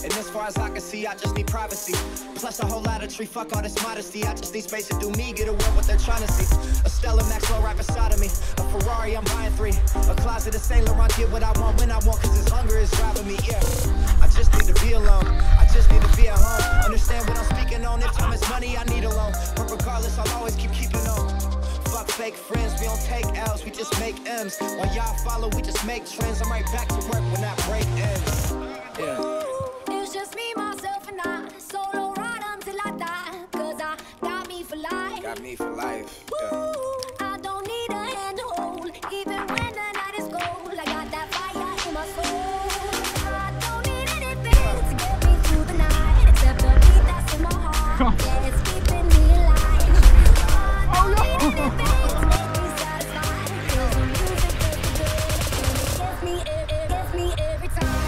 And as far as I can see, I just need privacy. Plus a whole lot of tree, fuck all this modesty. I just need space to do me, get away what they're trying to see. A Stella Maxwell right beside of me. A Ferrari, I'm buying 3. A closet of Saint Laurent, get what I want when I want, cause this hunger is driving me, yeah. I just need to be alone, I just need to be at home. Understand what I'm speaking on, if time is money, I need a loan. But regardless, I'll always keep keeping on. Fuck fake friends, we don't take L's, we just make M's. While y'all follow, we just make trends. I'm right back to work when that break ends. Yeah. It's just me, myself, and I. Solo ride until I die. Cause I got me for life. Got me for life. Yeah. I don't need a hand to hold. Even when the night is cold, I got that fire in my soul. I don't need anything to get me through the night, except the beat that's in my heart. Yeah, it's keeping me alive. I don't need anything to make me satisfied. Cause the music is good, and it gets me every time.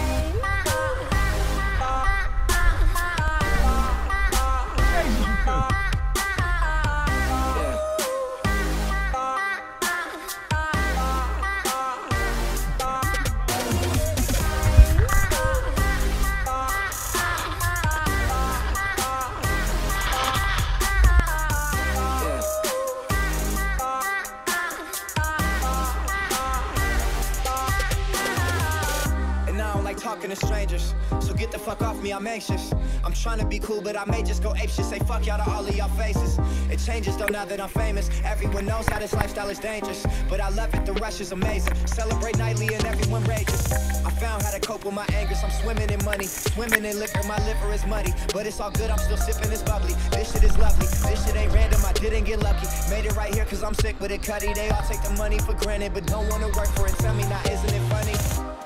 Talking to strangers, so get the fuck off me, I'm anxious. I'm trying to be cool, but I may just go apeshit. Say fuck y'all to all of y'all faces. It changes though now that I'm famous. Everyone knows how this lifestyle is dangerous, but I love it, the rush is amazing. Celebrate nightly and everyone rages. I found how to cope with my anger, so I'm swimming in money, swimming in liquor, my liver is muddy. But it's all good, I'm still sipping this bubbly. This shit is lovely, this shit ain't random, I didn't get lucky. Made it right here cause I'm sick with it, cutty. They all take the money for granted, but don't wanna work for it. Tell me now, isn't it funny?